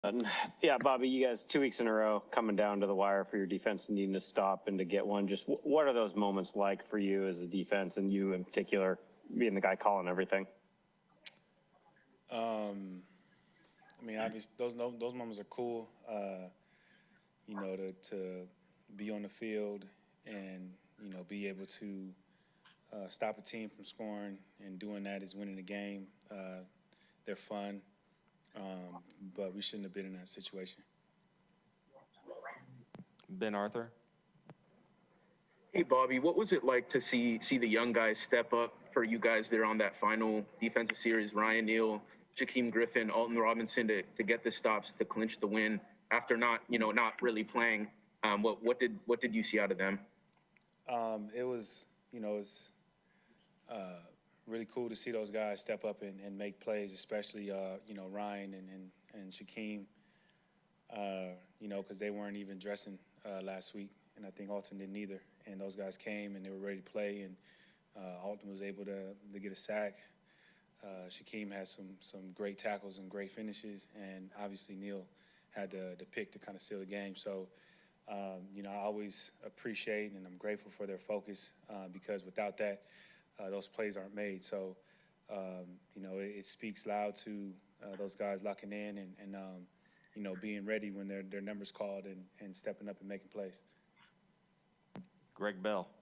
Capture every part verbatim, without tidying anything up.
And yeah, Bobby, you guys two weeks in a row coming down to the wire for your defense and needing to stop and to get one. Just w- what are those moments like for you as a defense, and you in particular, being the guy calling everything? Um, I mean, obviously, those those moments are cool. Uh, you know, to to be on the field and you know be able to uh, stop a team from scoring and doing that is winning the game. Uh, they're fun, um, but we shouldn't have been in that situation. Ben Arthur. Hey Bobby, what was it like to see see the young guys step up for you guys there on that final defensive series? Ryan Neal, Jakeem Griffin, Alton Robinson to, to get the stops to clinch the win after not you know not really playing. Um, what what did what did you see out of them? Um, it was you know it's uh, really cool to see those guys step up and, and make plays, especially uh, you know Ryan and and, and Shaquem. Uh, you know because they weren't even dressing uh, last week, and I think Alton didn't either. And those guys came and they were ready to play, and uh, Alton was able to to get a sack. Uh, Shaquem had some some great tackles and great finishes, and obviously Neal had the the pick to kind of seal the game. So, um, you know, I always appreciate and I'm grateful for their focus uh, because without that, uh, those plays aren't made. So, um, you know, it, it speaks loud to uh, those guys locking in and, and um, you know, being ready when their their numbers called and, and stepping up and making plays. Greg Bell.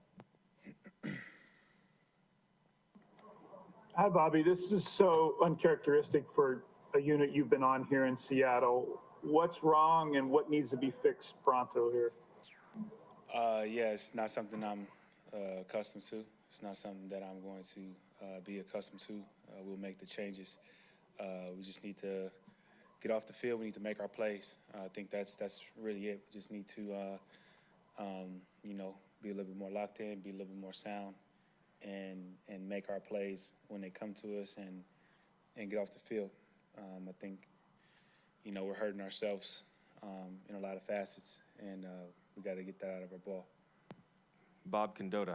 Hi, Bobby. This is so uncharacteristic for a unit you've been on here in Seattle. What's wrong and what needs to be fixed pronto here? Uh, yeah, it's not something I'm uh, accustomed to. It's not something that I'm going to uh, be accustomed to. Uh, we'll make the changes. Uh, we just need to get off the field. We need to make our plays. Uh, I think that's that's really it. We just need to, uh, um, you know, be a little bit more locked in, be a little bit more sound, and and make our plays when they come to us and and get off the field. Um, I think, you know, we're hurting ourselves um, in a lot of facets, and uh, we got to get that out of our ball. Bob Condota.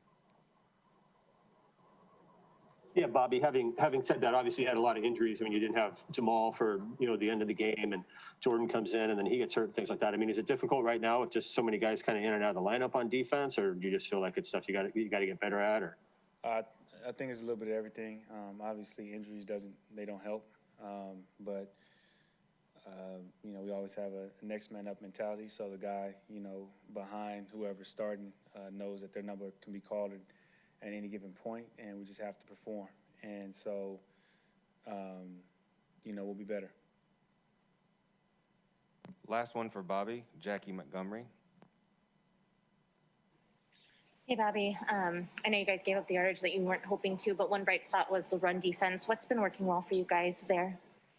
Yeah, Bobby, having having said that, obviously you had a lot of injuries. I mean, you didn't have Jamal for, you know, the end of the game, and Jordan comes in and then he gets hurt and things like that. I mean, is it difficult right now with just so many guys kind of in and out of the lineup on defense, or do you just feel like it's stuff you got you got to get better at? Or Uh, I think it's a little bit of everything. Um, obviously, injuries doesn't they don't help, um, but uh, you know we always have a next man up mentality. So the guy you know behind whoever's starting uh, knows that their number can be called at, at any given point, and we just have to perform. And so, um, you know, we'll be better. Last one for Bobby, Jackie Montgomery. Hey, Bobby. Um, I know you guys gave up the yardage that you weren't hoping to, but one bright spot was the run defense. What's been working well for you guys there?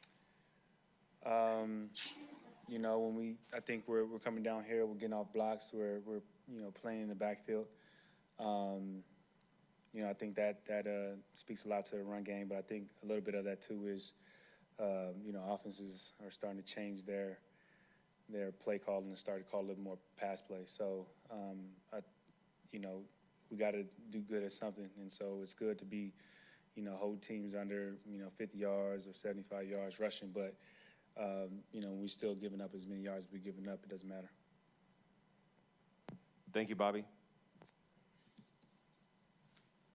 Um, you know, when we, I think we're we're coming down here, we're getting off blocks, we're we're you know playing in the backfield. Um, you know, I think that that uh, speaks a lot to the run game, but I think a little bit of that too is, uh, you know, offenses are starting to change their their play calling and start to call a little more pass play. So, um, I, you know, we got to do good at something, and so it's good to be, you know, hold teams under, you know, fifty yards or seventy-five yards rushing, but um, you know, we still giving up as many yards as we're giving up. It doesn't matter. Thank you, Bobby.